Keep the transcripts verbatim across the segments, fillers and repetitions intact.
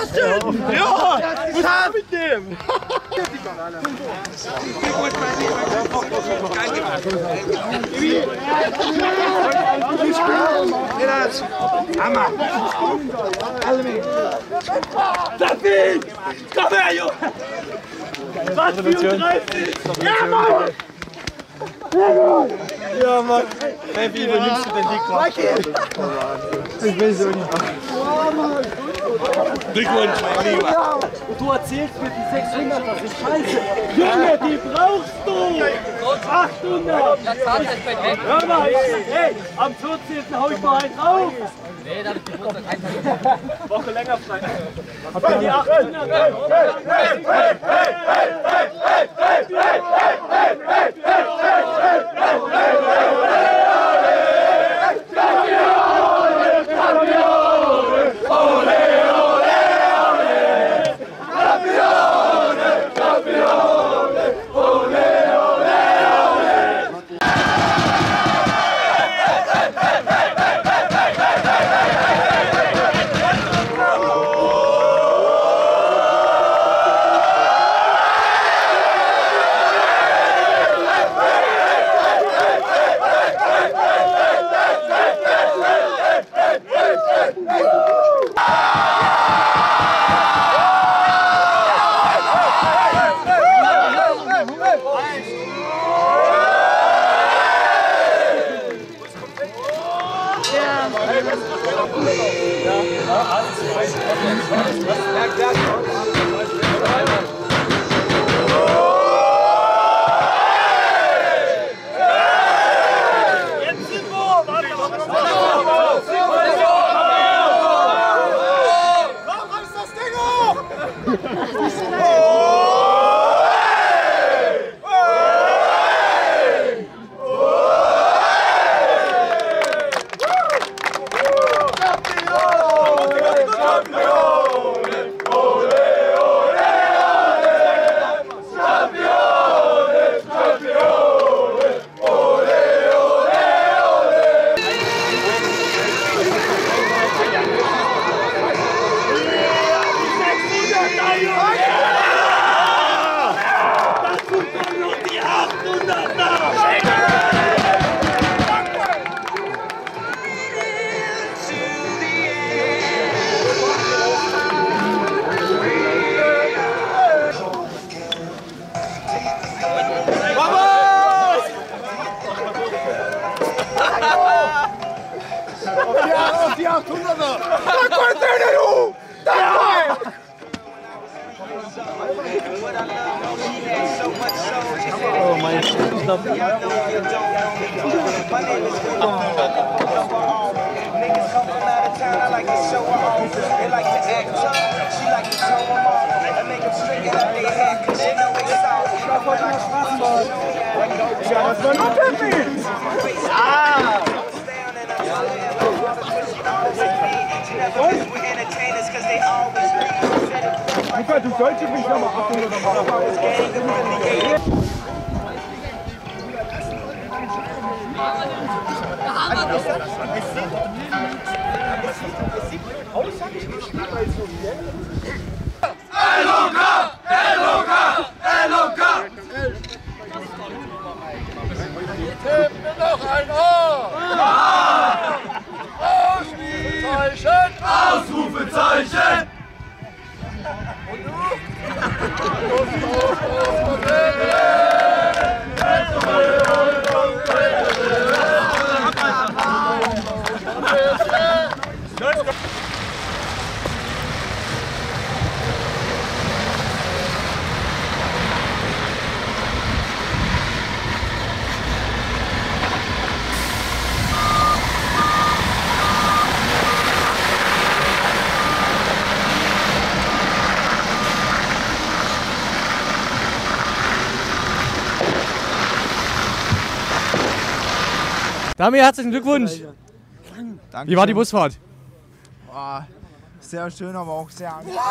denn? Ja! Was ist mit dem? Hammer! David! Komm her, Junge! Was vierunddreißig? Ja, Mann! Ja, Mann! Hey, wie übernimmst du denn die Kraft? Ich will so nicht. Glückwunsch, mein Lieber! Du erzählst mir die sechshundert, das ist scheiße! Junge, die brauchst du! achthundert! Hör mal, hey, am vierzehnten hau ich mal einen drauf! Nee, da hab ich die Geburtstag einfach. Woche länger frei. Habt ihr die achthundert? Hey, hey, hey, hey, hey, hey, hey, hey, hey, Auf die achthunderter! Da kommt einer, du! Da! Oh mein Gott. Ja, das war nur Peppi! Ah! Luca, du solltest mich nochmal achthundert machen. L O K! L O K! L O K! Gib mir noch ein O! Ausrufezeichen! Ausrufezeichen! Und Dami, herzlichen Glückwunsch! Dankeschön. Wie war die Busfahrt? Oh, sehr schön, aber auch sehr anstrengend.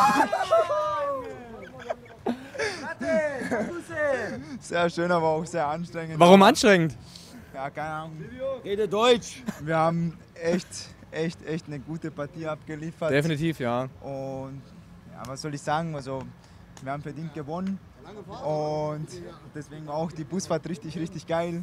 Sehr schön, aber auch sehr anstrengend. Warum anstrengend? Ja, keine Ahnung. Rede Deutsch! Wir haben echt, echt, echt eine gute Partie abgeliefert. Definitiv, ja. Und ja, was soll ich sagen, also wir haben verdient gewonnen und deswegen auch die Busfahrt richtig, richtig geil.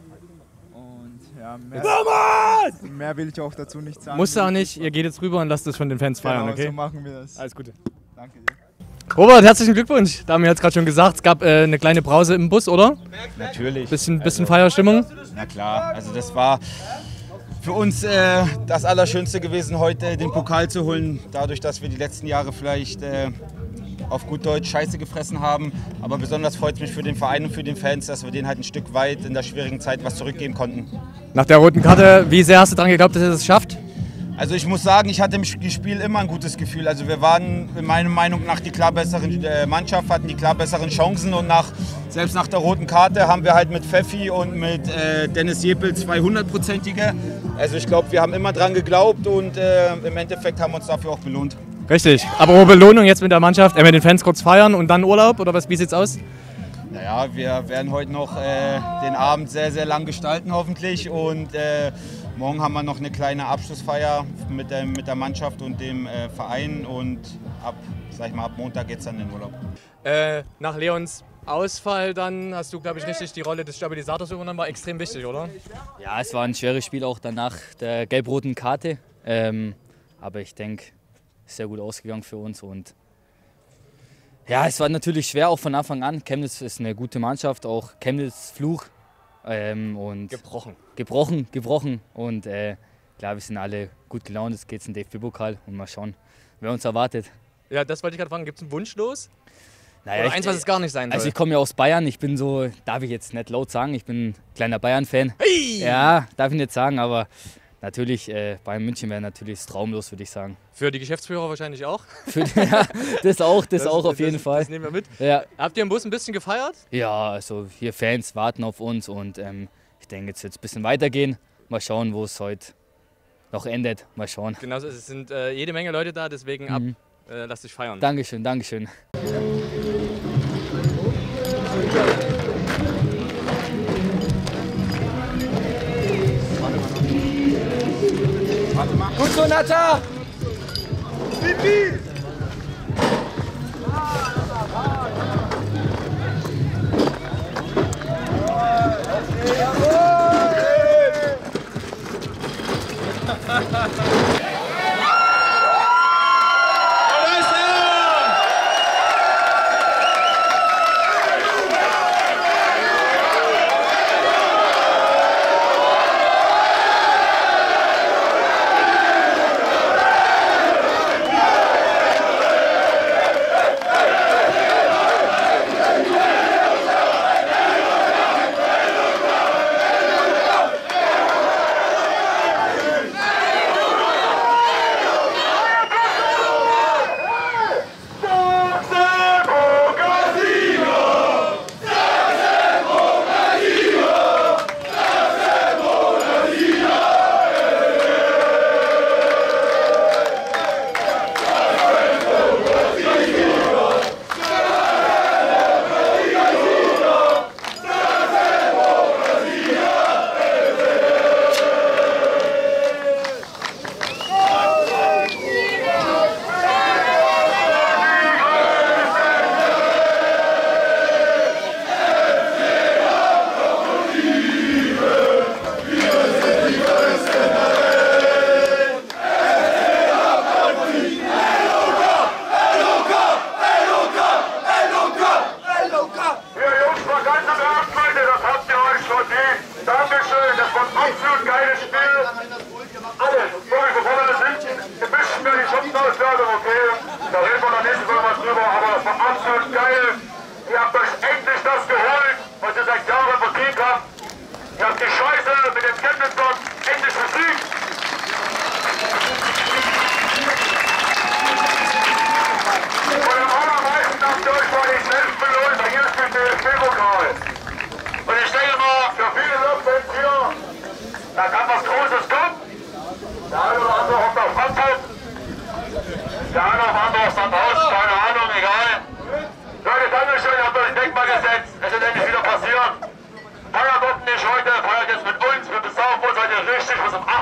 Und ja, mehr, mehr will ich auch dazu nicht sagen. Musst du auch nicht, ihr geht jetzt rüber und lasst es von den Fans feiern, Genau, okay? so machen wir das. Alles Gute. Danke dir. Robert, herzlichen Glückwunsch. Dami hat es gerade schon gesagt, es gab äh, eine kleine Brause im Bus, oder? Natürlich. Bisschen, bisschen also, Feierstimmung? Na klar, also das war für uns äh, das Allerschönste gewesen, heute den Pokal zu holen. Dadurch, dass wir die letzten Jahre vielleicht äh, auf gut Deutsch Scheiße gefressen haben. Aber besonders freut es mich für den Verein und für den Fans, dass wir denen halt ein Stück weit in der schwierigen Zeit was zurückgeben konnten. Nach der roten Karte, wie sehr hast du daran geglaubt, dass ihr das schafft? Also ich muss sagen, ich hatte im Spiel immer ein gutes Gefühl. Also wir waren in meiner Meinung nach die klar besseren Mannschaft, hatten die klar besseren Chancen und nach, selbst nach der roten Karte haben wir halt mit Pfeffi und mit äh, Dennis Jepel zwei hundertprozentige. Also ich glaube, wir haben immer dran geglaubt und äh, im Endeffekt haben wir uns dafür auch belohnt. Richtig, aber Belohnung jetzt mit der Mannschaft, äh, mit den Fans kurz feiern und dann Urlaub oder was, wie sieht's aus? Naja, wir werden heute noch äh, den Abend sehr, sehr lang gestalten hoffentlich und äh, morgen haben wir noch eine kleine Abschlussfeier mit der, mit der Mannschaft und dem äh, Verein und ab, sag ich mal, ab Montag geht's dann in den Urlaub. Äh, nach Leons Ausfall dann hast du, glaube ich, richtig die Rolle des Stabilisators übernommen, war extrem wichtig, oder? Ja, es war ein schweres Spiel auch danach der gelb-roten Karte, ähm, aber ich denke, es ist sehr gut ausgegangen für uns und ja, es war natürlich schwer auch von Anfang an. Chemnitz ist eine gute Mannschaft, auch Chemnitz Fluch. Ähm, und gebrochen. Gebrochen, gebrochen. Und äh, klar, wir sind alle gut gelaunt. Jetzt geht es in den D F B-Pokal und mal schauen, wer uns erwartet. Ja, das wollte ich gerade fragen. Gibt es einen Wunsch los? Naja, Oder ich, eins, was es gar nicht sein soll? Also ich komme ja aus Bayern. Ich bin so, darf ich jetzt nicht laut sagen, ich bin ein kleiner Bayern-Fan. Hey! Ja, darf ich nicht sagen, aber natürlich, äh, Bayern München wäre natürlich traumlos, würde ich sagen. Für die Geschäftsführer wahrscheinlich auch? Für die, ja, das auch, das, das auch auf das, jeden Fall. Das nehmen wir mit. Ja. Habt ihr im Bus ein bisschen gefeiert? Ja, also hier Fans warten auf uns und ähm, ich denke, jetzt wird es ein bisschen weitergehen. Mal schauen, wo es heute noch endet. Mal schauen. Genau, es sind äh, jede Menge Leute da, deswegen ab, Mhm. äh, lasst dich feiern. Dankeschön, Dankeschön. Gut so, Natta! Pipi!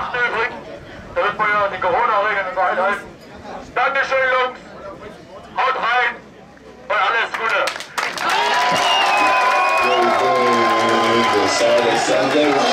Dankeschön, Jungs. Haut Saturday.